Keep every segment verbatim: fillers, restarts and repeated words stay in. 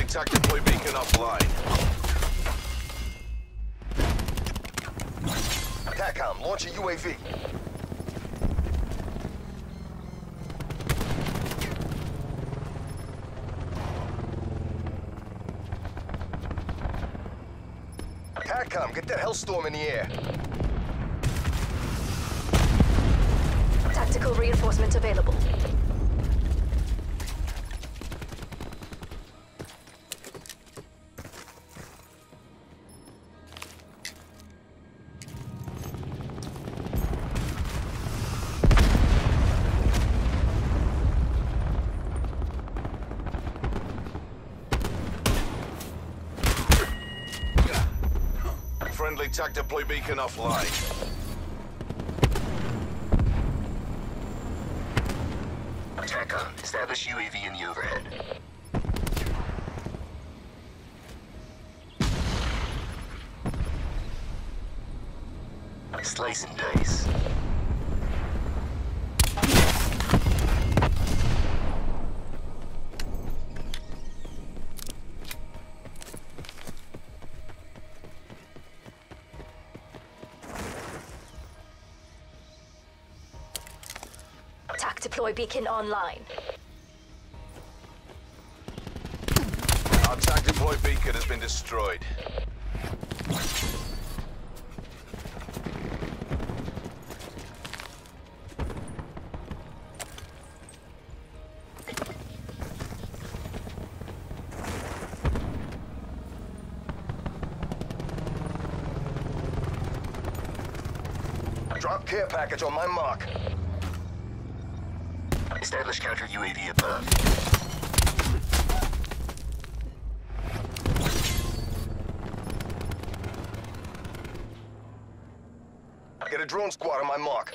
Attack deploy beacon offline. TACOM, launch a U A V. TACOM, get that hellstorm in the air. Tactical reinforcement available. Friendly tac deploy beacon offline. TACOM, establish U A V in the overhead. Slice and dice. Tac deploy beacon online. Our tac deploy beacon has been destroyed. Drop care package on my mark. Establish counter U A V above. Get a drone squad on my mark.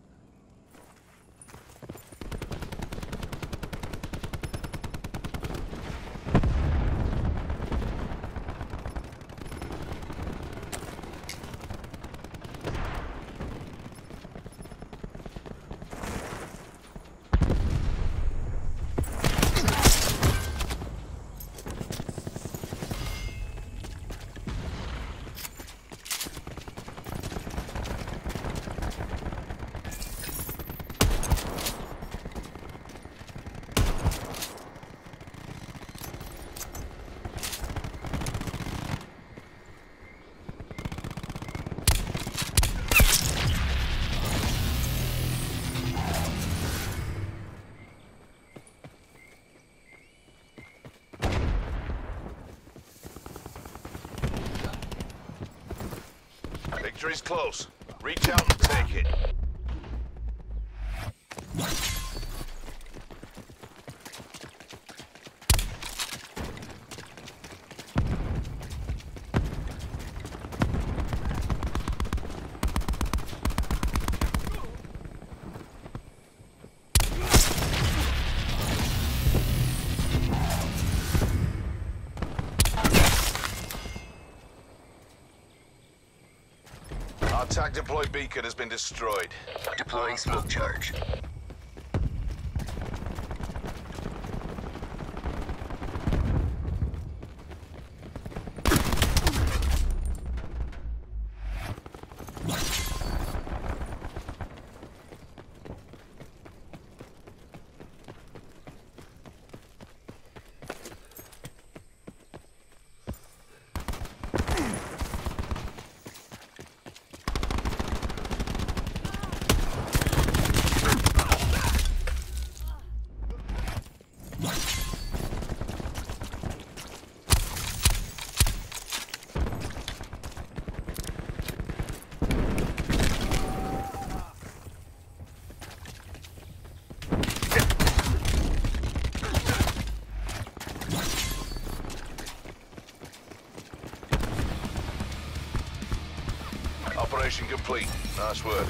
Victory's close. Reach out and take it. Our tac deploy beacon has been destroyed. Deploying smoke charge. Operation complete. Nice work.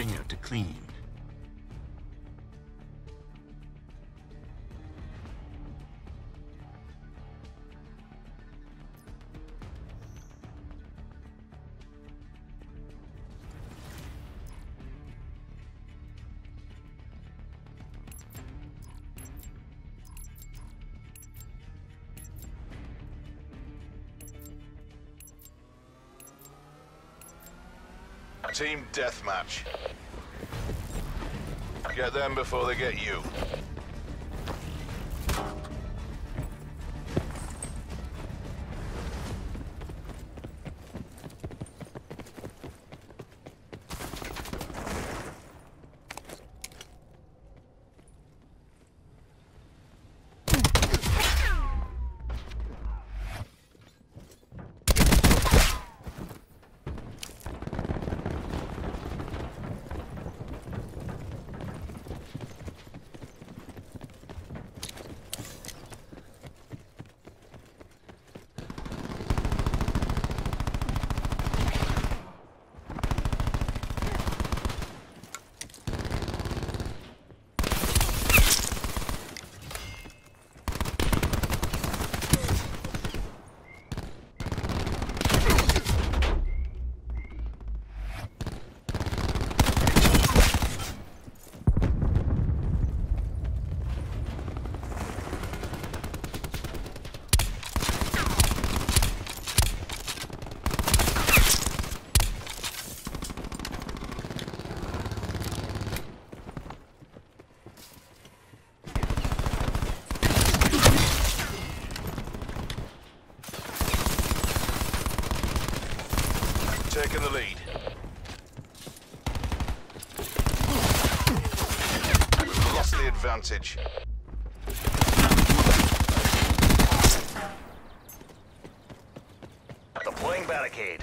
container to clean. Team deathmatch. Get them before they get you. Taking the lead. We've lost the advantage. Deploying barricade.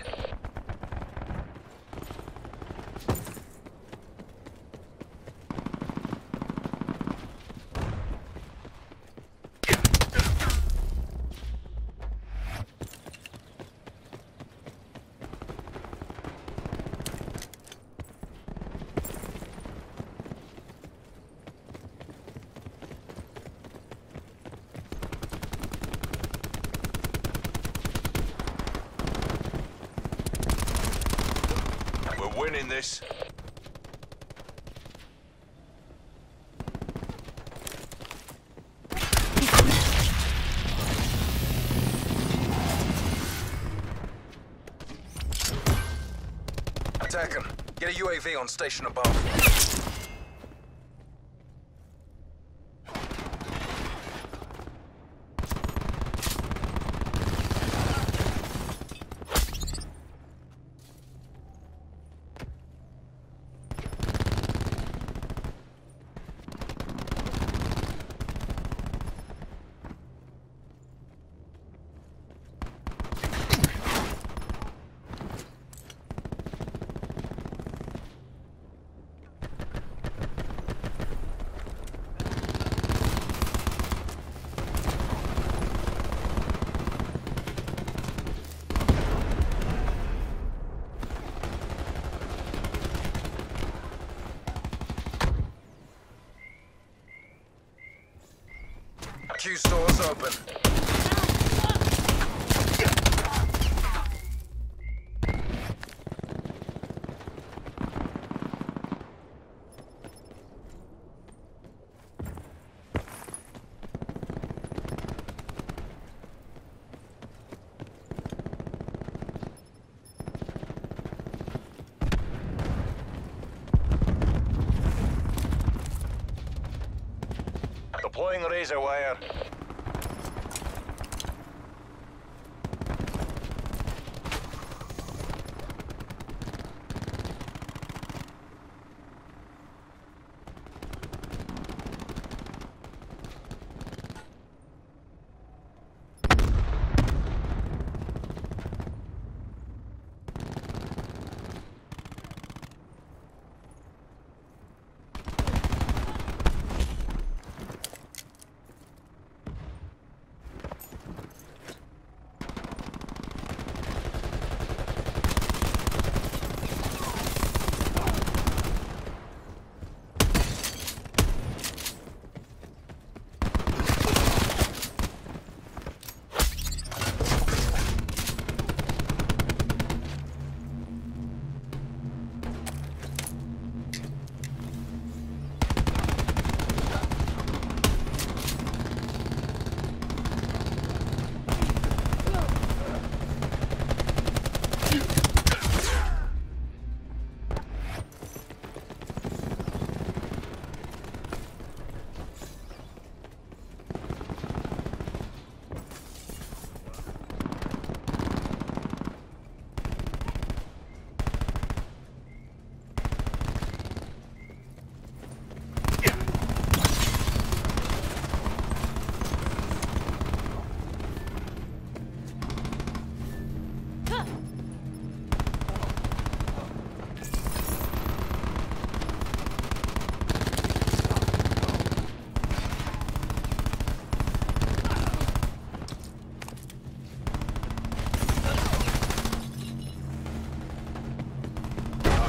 Winning this. Attack him. Get a U A V on station above. Q stores open. Deploying razor wire.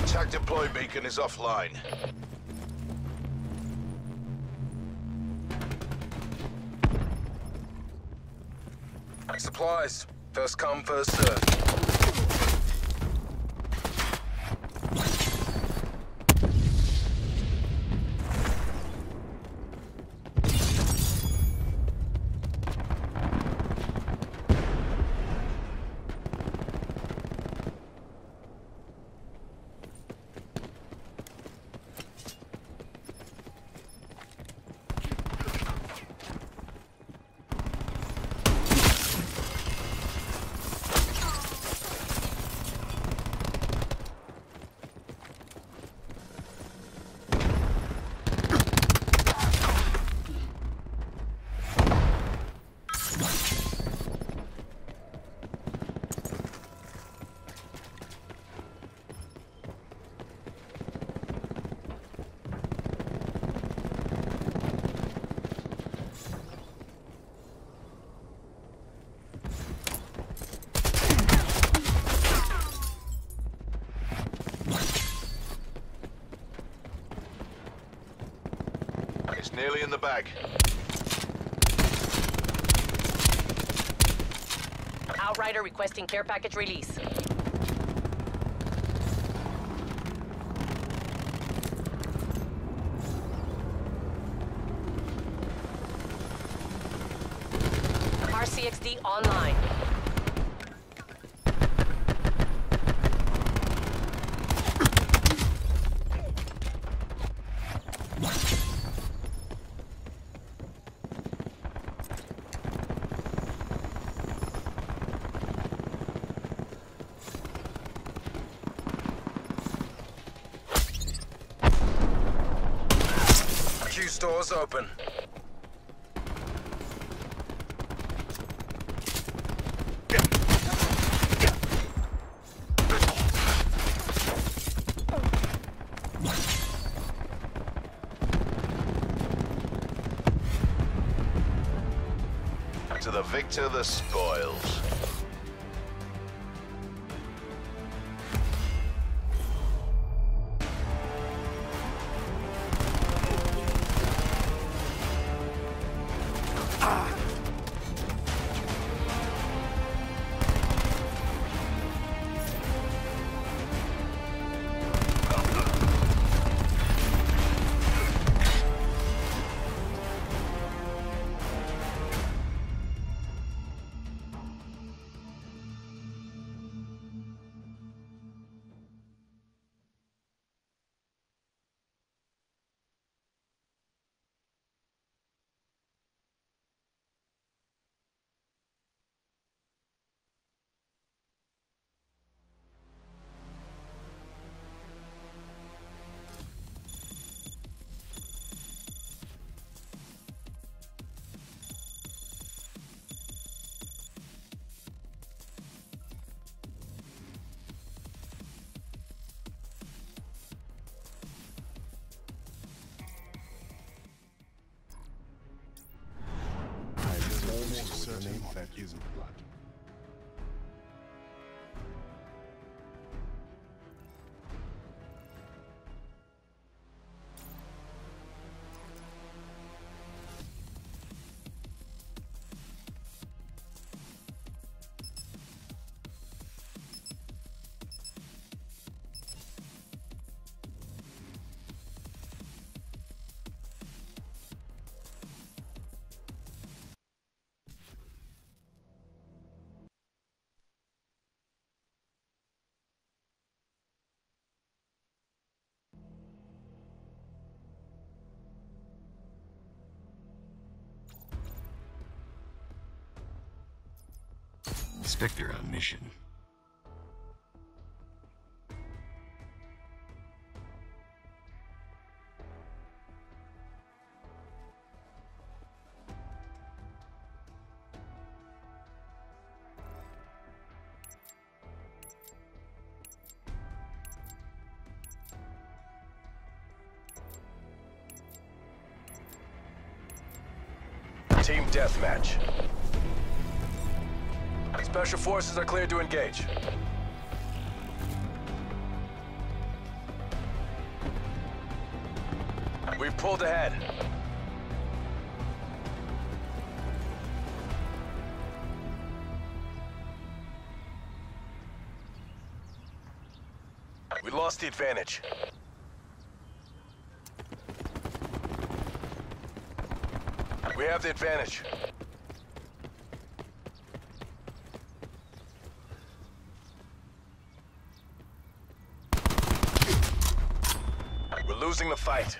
Attack deploy beacon is offline. Supplies. First come, first serve. It's nearly in the bag. Outrider requesting care package release. R C X D online. Q stores open. To the victor, the spoils. Certain that isn't blood. Inspector on mission. Team deathmatch. Special forces are cleared to engage. We've pulled ahead. We lost the advantage. We have the advantage. We're losing the fight.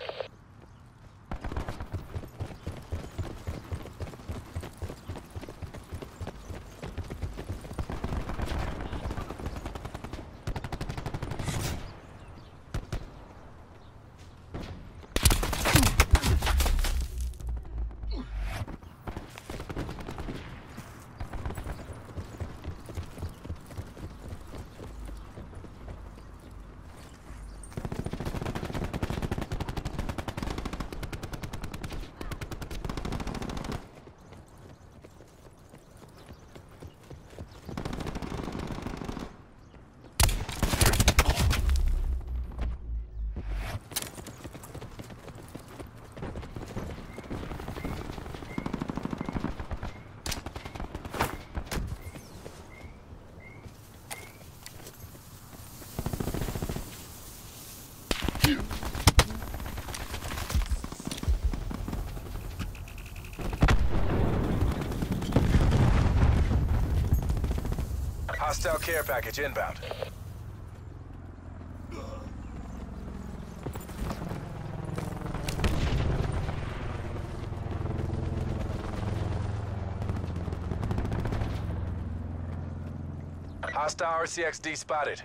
Hostile care package inbound. Hostile R C X D spotted.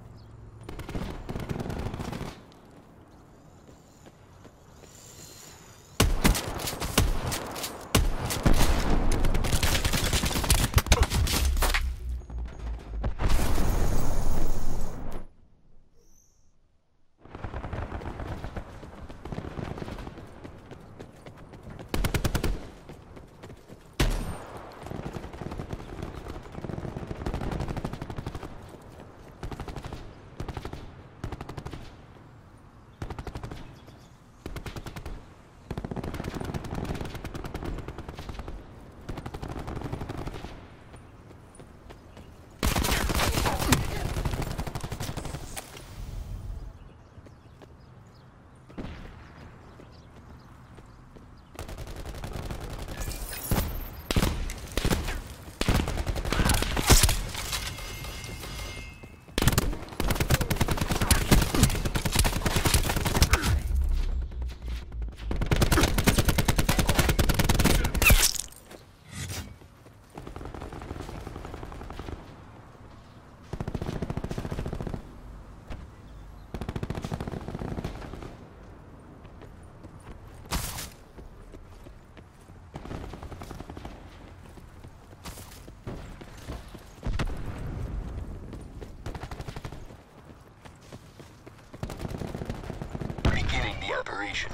Beginning the operation.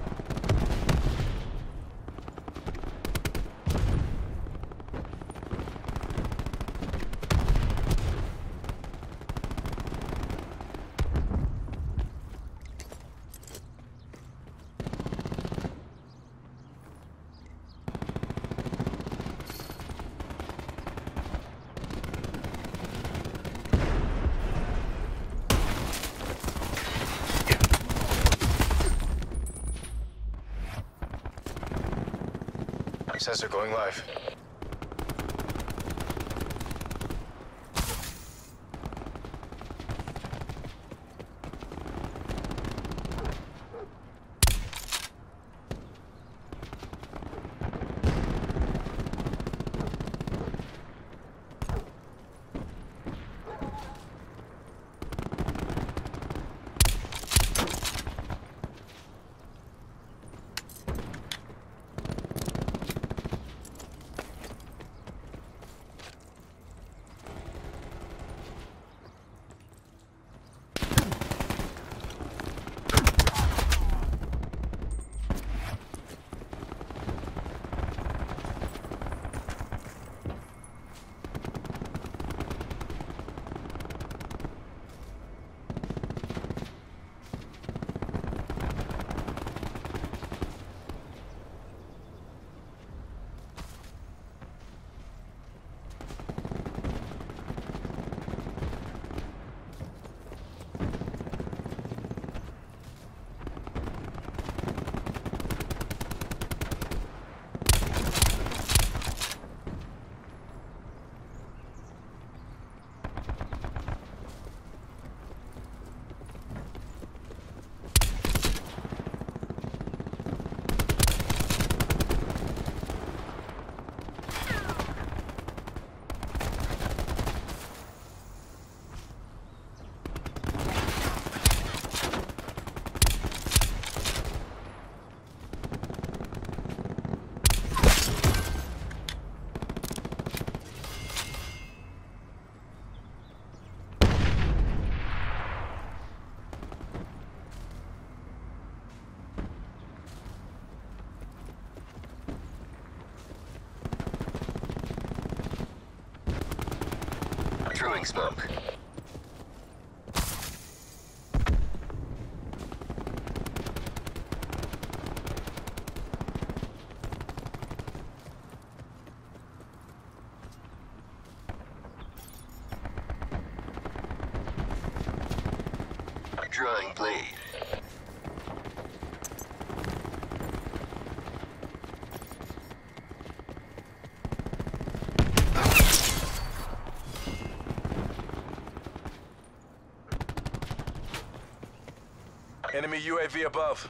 Sensor going live. Throwing smoke. Drawing blade. Enemy U A V above.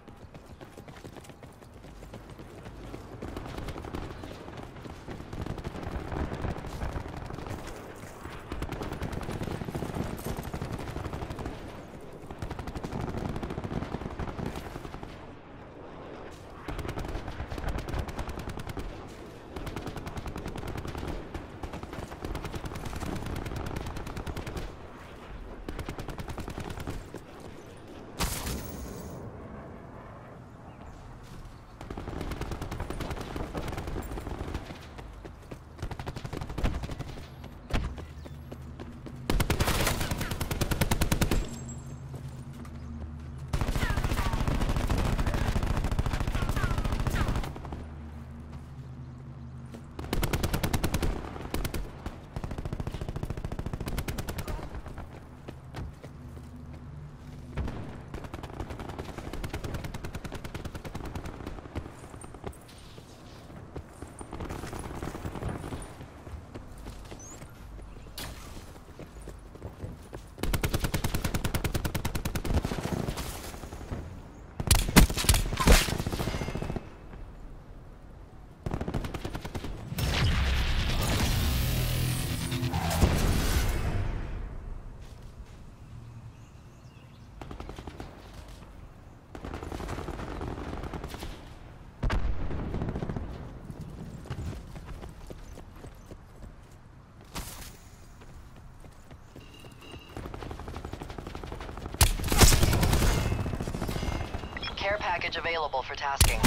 Care package available for tasking.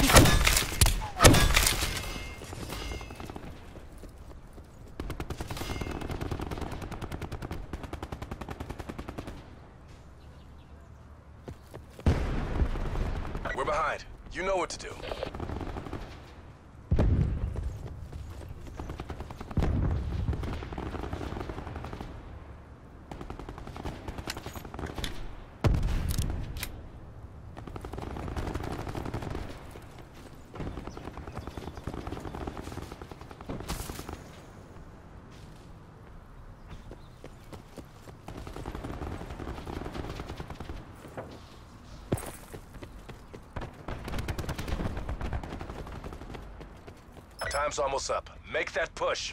We're behind. You know what to do. Time's almost up. Make that push.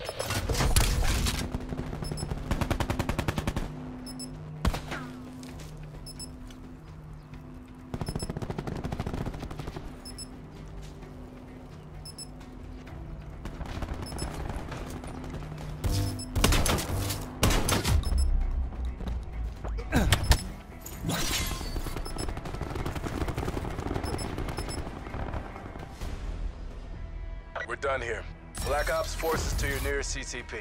We're done here. Black Ops forces to your nearest C C P.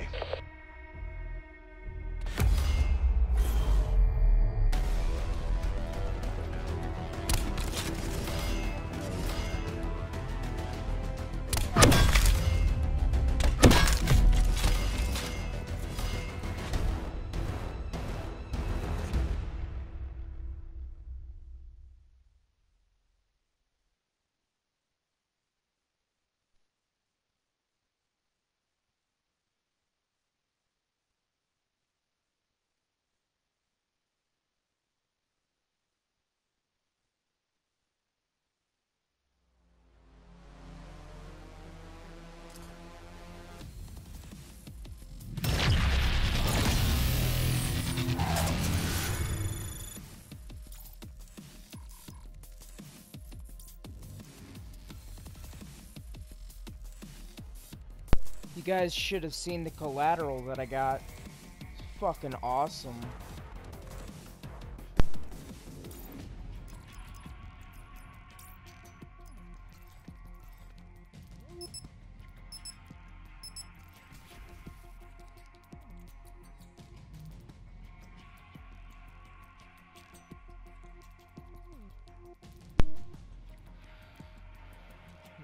You guys should have seen the collateral that I got. It's fucking awesome.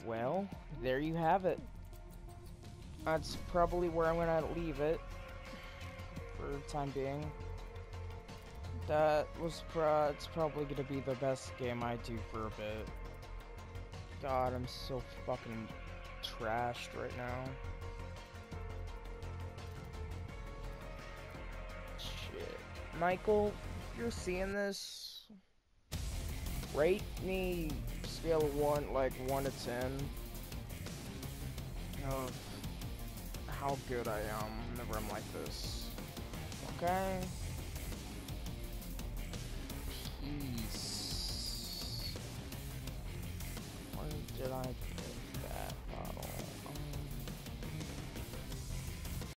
Well, there you have it. That's probably where I'm gonna leave it for the time being. That was pro- it's probably gonna be the best game I do for a bit. God, I'm so fucking trashed right now. Shit. Michael, if you're seeing this, rate me scale of one, like one to ten, of how good I am whenever I'm like this. Okay? Peace. When did I